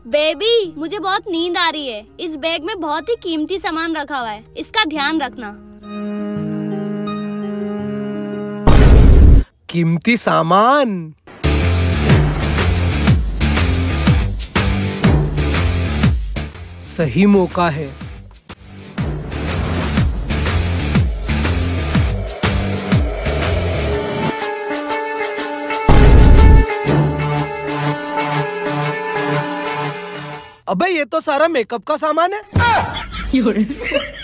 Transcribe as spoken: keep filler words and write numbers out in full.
Baby, मुझे बहुत नींद आ रही है। इस बैग में बहुत ही कीमती सामान रखा हुआ है, इसका ध्यान रखना। कीमती सामान? सही मौका है। अबे ये तो सारा मेकअप का सामान है।